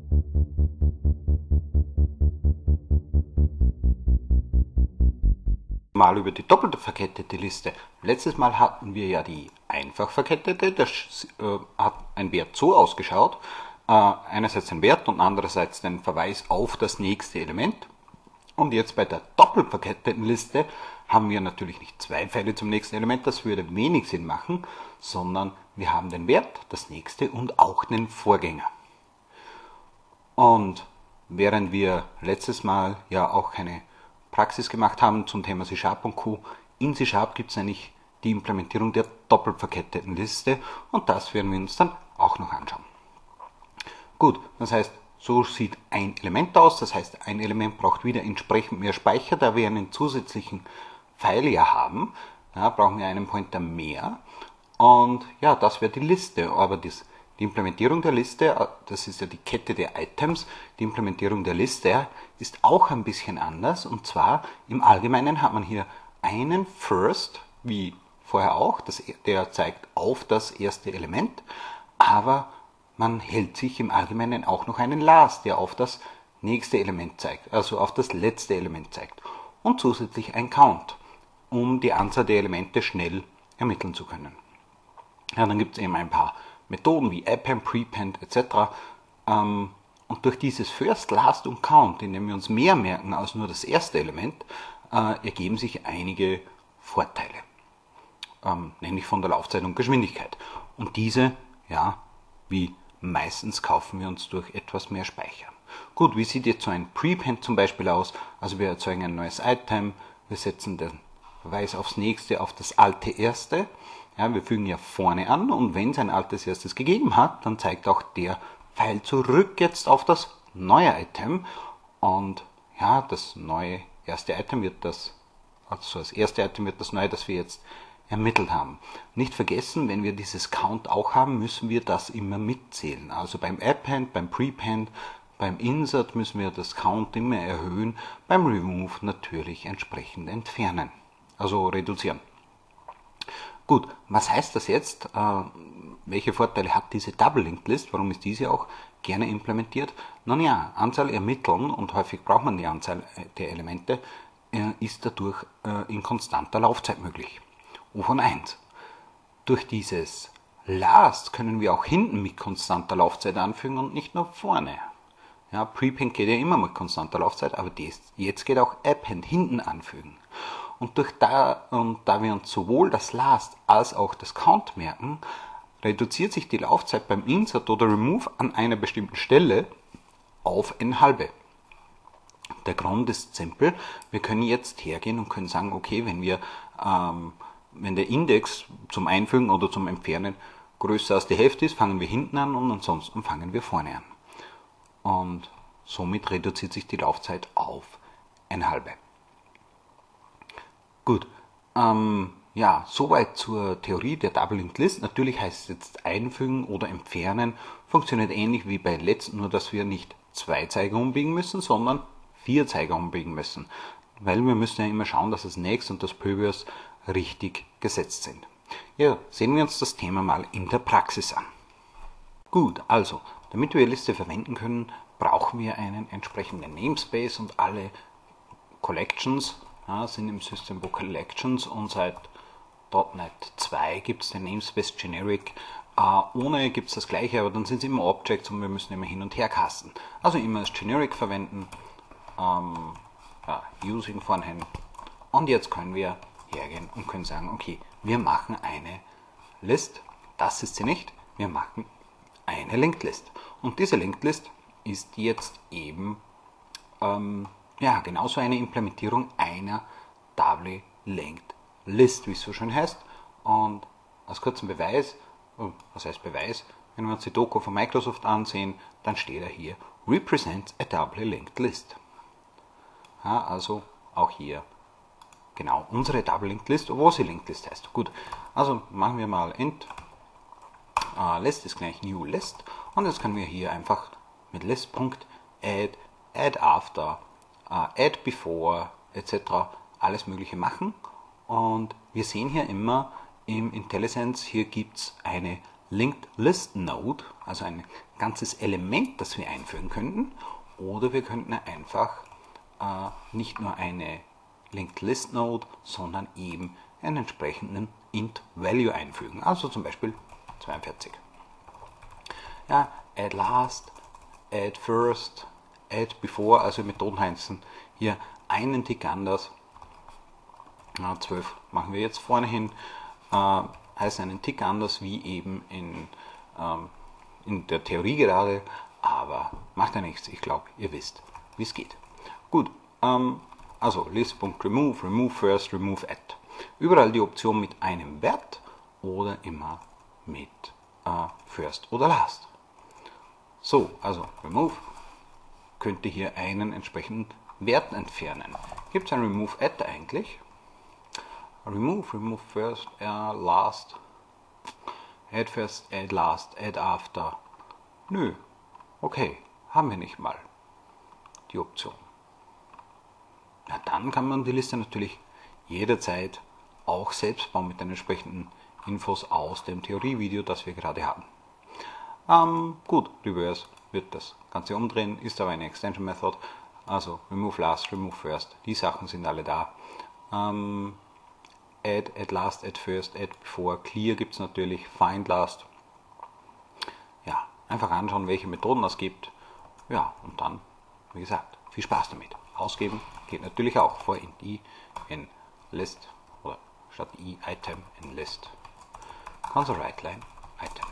Mal über die doppelt verkettete Liste. Letztes Mal hatten wir ja die einfach verkettete, das hat ein Wert so ausgeschaut, einerseits den Wert und andererseits den Verweis auf das nächste Element. Und jetzt bei der doppelt verketteten Liste haben wir natürlich nicht zwei Pfeile zum nächsten Element, das würde wenig Sinn machen, sondern wir haben den Wert, das nächste und auch den Vorgänger. Und während wir letztes Mal ja auch keine Praxis gemacht haben zum Thema C# und Q, in C# gibt es eigentlich die Implementierung der doppelt verketteten Liste und das werden wir uns dann auch noch anschauen. Gut, das heißt, so sieht ein Element aus, das heißt, ein Element braucht wieder entsprechend mehr Speicher, da wir einen zusätzlichen Pfeil ja haben, ja, brauchen wir einen Pointer mehr und ja, das wäre die Liste, aber die Implementierung der Liste, das ist ja die Kette der Items, die Implementierung der Liste ist auch ein bisschen anders und zwar im Allgemeinen hat man hier einen First, wie vorher auch, der zeigt auf das erste Element, aber man hält sich im Allgemeinen auch noch einen Last, der auf das nächste Element zeigt, also auf das letzte Element zeigt und zusätzlich ein Count, um die Anzahl der Elemente schnell ermitteln zu können. Ja, dann gibt es eben ein paar Methoden wie Append, Prepend etc. Und durch dieses First, Last und Count, indem wir uns mehr merken als nur das erste Element, ergeben sich einige Vorteile, nämlich von der Laufzeit und Geschwindigkeit. Und diese, ja, wie meistens kaufen wir uns durch etwas mehr Speicher. Gut, wie sieht jetzt so ein Prepend zum Beispiel aus? Also wir erzeugen ein neues Item, wir setzen den Verweis aufs nächste, auf das alte erste. Ja, wir fügen ja vorne an und wenn es ein altes erstes gegeben hat, dann zeigt auch der Pfeil zurück jetzt auf das neue Item und ja, das neue erste Item wird das, also das erste Item wird das neue, das wir jetzt ermittelt haben. Nicht vergessen, wenn wir dieses Count auch haben, müssen wir das immer mitzählen. Also beim Append, beim Prepend, beim Insert müssen wir das Count immer erhöhen, beim Remove natürlich entsprechend entfernen, also reduzieren. Gut, was heißt das jetzt? Welche Vorteile hat diese Double Linked List? Warum ist diese auch gerne implementiert? Nun ja, Anzahl ermitteln und häufig braucht man die Anzahl der Elemente, ist dadurch in konstanter Laufzeit möglich. O von 1. Durch dieses Last können wir auch hinten mit konstanter Laufzeit anfügen und nicht nur vorne. Ja, Prepend geht ja immer mit konstanter Laufzeit, aber jetzt geht auch Append hinten anfügen. Und da wir uns sowohl das Last als auch das Count merken, reduziert sich die Laufzeit beim Insert oder Remove an einer bestimmten Stelle auf eine halbe. Der Grund ist simpel, wir können jetzt hergehen und können sagen, okay, wenn der Index zum Einfügen oder zum Entfernen größer als die Hälfte ist, fangen wir hinten an und ansonsten fangen wir vorne an. Und somit reduziert sich die Laufzeit auf eine halbe. Gut, ja, soweit zur Theorie der Double Linked List. Natürlich heißt es jetzt einfügen oder entfernen, funktioniert ähnlich wie bei letzten, nur dass wir nicht 2 Zeiger umbiegen müssen, sondern 4 Zeiger umbiegen müssen. Weil wir müssen ja immer schauen, dass das Next und das Previous richtig gesetzt sind. Ja, sehen wir uns das Thema mal in der Praxis an. Gut, also, damit wir die Liste verwenden können, brauchen wir einen entsprechenden Namespace und alle Collections sind im Systembook Collections und seit .NET 2 gibt es den Namespace Generic. Ohne gibt es das gleiche, aber dann sind es immer Objects und wir müssen immer hin und her casten. Also immer als Generic verwenden, using vorhin. Und jetzt können wir hergehen und können sagen, okay, wir machen eine List, das ist sie nicht, wir machen eine Linked List. Und diese Linked List ist jetzt eben genauso eine Implementierung einer Doubly Linked List, wie es so schön heißt. Und als kurzen Beweis, was heißt Beweis? Wenn wir uns die Doku von Microsoft ansehen, dann steht da hier Represents a Doubly Linked List. Ja, also auch hier genau unsere Double Linked List, obwohl sie Linked List heißt. Gut, also machen wir mal int list ist gleich new list und jetzt können wir hier einfach mit list.add, add after, add before etc. alles mögliche machen und wir sehen hier immer im IntelliSense, hier gibt es eine Linked List Node, also ein ganzes Element, das wir einführen könnten, oder wir könnten einfach nicht nur eine Linked List Node, sondern eben einen entsprechenden int Value einfügen, also zum Beispiel 42. Ja, add last, add first, add before, also Methoden heißen hier einen Tick anders. 12 machen wir jetzt vorne hin, heißt einen Tick anders wie eben in der Theorie gerade, aber macht ja nichts, ich glaube, ihr wisst, wie es geht. Gut, also list.remove, remove first, remove add. Überall die Option mit einem Wert oder immer mit first oder last. So, also remove könnte hier einen entsprechenden Wert entfernen. Gibt es ein remove add eigentlich? Remove first, last, add first, add last, add after. Nö, okay, haben wir nicht mal die Option. Ja, dann kann man die Liste natürlich jederzeit auch selbst bauen mit den entsprechenden Infos aus dem Theorievideo, das wir gerade haben. Gut, reverse wird das Ganze umdrehen, ist aber eine Extension Method, also remove last, remove first, die Sachen sind alle da. Add last, add first, add before, clear gibt es natürlich, find last. Ja, einfach anschauen, welche Methoden es gibt. Ja, und dann, wie gesagt, viel Spaß damit. Ausgeben geht natürlich auch vor int I in list oder statt I item in list. Console writeLine item.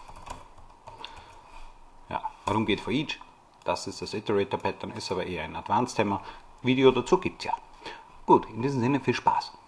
Ja, warum geht for each? Das ist das Iterator Pattern, ist aber eher ein Advanced Thema. Video dazu gibt es ja. Gut, in diesem Sinne viel Spaß.